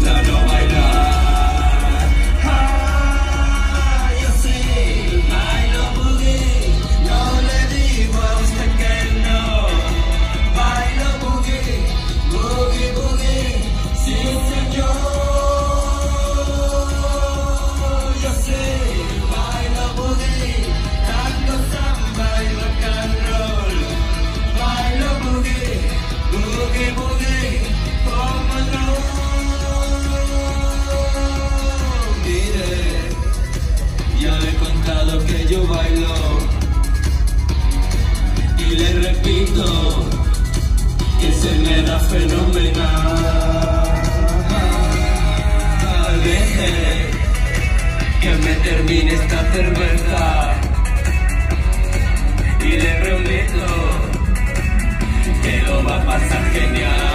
gusta no bailar. Ah, yo sí, bailo boogie, no le digo a usted que no. Bailo boogie, boogie, boogie, sí señor. Yo sí, bailo boogie, tango, samba y rock and roll. Bailo boogie, boogie, boogie, como no. Mire, ya le he contado que yo bailo y le repito que se me da fenomenal. Deje que me termine esta cerveza y le prometo que lo va a pasar genial.